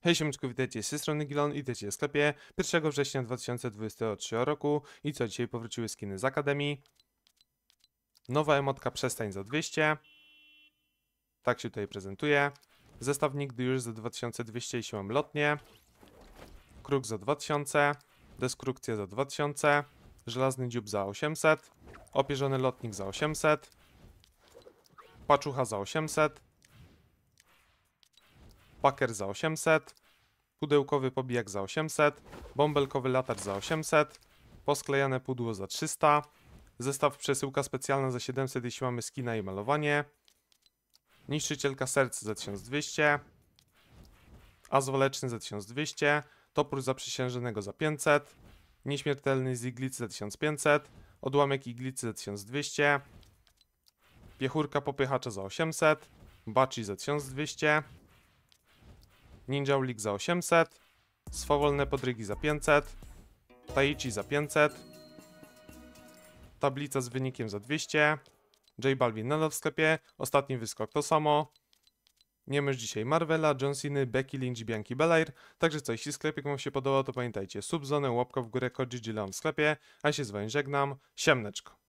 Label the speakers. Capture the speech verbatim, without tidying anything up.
Speaker 1: Hej siemeczku, witajcie z tej strony Gilon i witajcie w sklepie pierwszego września dwa tysiące dwudziestego trzeciego roku. I co, dzisiaj powróciły skiny z Akademii. Nowa emotka Przestań za dwieście. Tak się tutaj prezentuje. Zestaw nigdy już za dwa tysiące dwieście i siłą lotnie. Kruk za dwa tysiące. Destrukcja za dwa tysiące. Żelazny dziób za osiemset. Opierzony lotnik za osiemset. Paczucha za osiemset. Paker za osiemset. Pudełkowy pobijak za osiemset, bąbelkowy latarz za osiemset, posklejane pudło za trzysta, zestaw przesyłka specjalna za siedemset, jeśli mamy skina i malowanie, niszczycielka serc za tysiąc dwieście, az waleczny za tysiąc dwieście, topór zaprzysiężonego za pięćset, nieśmiertelny z iglicy za tysiąc pięćset, odłamek iglicy za tysiąc dwieście, piechurka popychacza za osiemset, baci za tysiąc dwieście, Ninja League za osiemset, swawolne podrygi za pięćset, Taichi za pięćset, tablica z wynikiem za dwieście, J Balvin nadal w sklepie, ostatni wyskok to samo, nie mysz dzisiaj Marvela, John Cena, Becky Lynch, Bianchi Belair, także co, jeśli sklepik wam się podobał, to pamiętajcie, subzonę, łapka w górę, kod G G Leon w sklepie, a ja się z wami żegnam, siemneczko.